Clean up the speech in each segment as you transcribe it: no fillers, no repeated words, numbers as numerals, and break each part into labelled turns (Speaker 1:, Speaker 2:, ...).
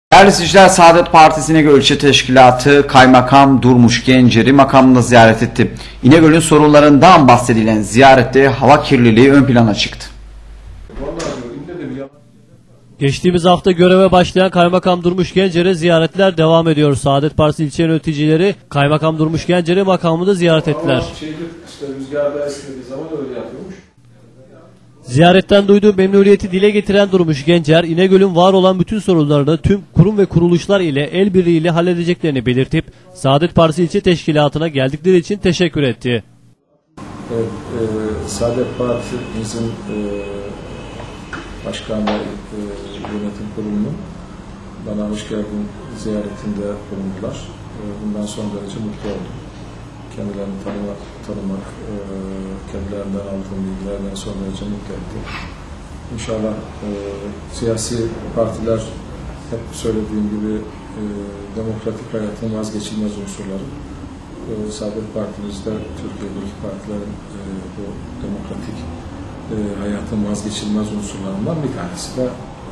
Speaker 1: Değerli izleyiciler, Saadet Partisi İnegöl İlçe Teşkilatı Kaymakam Durmuş Gencer'i makamında ziyaret etti. İnegöl'ün sorunlarından bahsedilen ziyarette hava kirliliği ön plana çıktı.
Speaker 2: Geçtiğimiz hafta göreve başlayan Kaymakam Durmuş Gencer'e ziyaretler devam ediyor. Saadet Partisi ilçe yöneticileri Kaymakam Durmuş Gencer'i makamında ziyaret ettiler.
Speaker 3: Rüzgarda esnediği zaman öyle yapıyormuş.
Speaker 2: Ziyaretten duyduğu memnuniyeti dile getiren Durmuş Gencer, İnegöl'ün var olan bütün sorunlarını tüm kurum ve kuruluşlar ile el birliğiyle halledeceklerini belirtip Saadet Partisi ilçe teşkilatına geldikleri için teşekkür etti.
Speaker 3: Evet, Saadet Parti'mizin başkan ve yönetim kurulunun bana hoş geldin ziyaretinde bulundular. Bundan son derece mutlu oldum. Kendilerini tanımak, kendilerinden aldığım bilgilerden son derece mutlu etti. İnşallah siyasi partiler hep söylediğim gibi demokratik hayatın vazgeçilmez unsurları. Saadet Partimizde Türkiye'deki partilerin bu demokratik hayatın vazgeçilmez unsurlarından bir tanesi de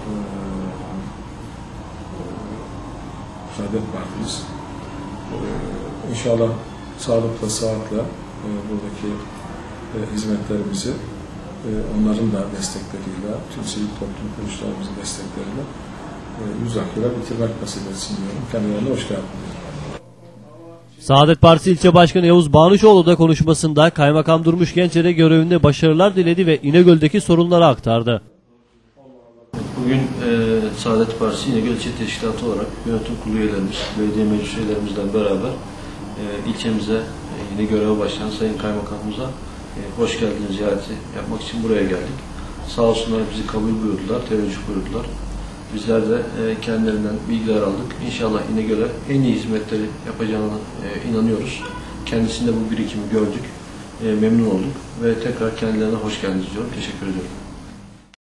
Speaker 3: Saadet Partimiz. İnşallah sağlıkla, sıhhatle buradaki hizmetlerimizi onların da destekleriyle, tüm sivil toplum kuruluşlarımızın destekleriyle yüz akıyla bitirmek nasip etsin diyorum. Kendilerine hoş geldiniz.
Speaker 2: Saadet Partisi İlçe Başkanı Yavuz Bağnışoğlu da konuşmasında Kaymakam Durmuş Gencer'e görevinde başarılar diledi ve İnegöl'deki sorunları aktardı.
Speaker 4: Bugün Saadet Partisi İnegöl İlçe Teşkilatı olarak yönetim kurulu üyelerimiz, belediye meclis üyelerimizle beraber ilçemize yeni göreve başlayan Sayın Kaymakamımıza hoş geldiniz ziyareti yapmak için buraya geldik. Sağ olsunlar bizi kabul buyurdular, teveccüh buyurdular. Bizler de kendilerinden bilgiler aldık. İnşallah İnegöl'e en iyi hizmetleri yapacağına inanıyoruz. Kendisinde bu birikimi gördük, memnun olduk ve tekrar kendilerine hoş geldiniz diyorum. Teşekkür ediyorum.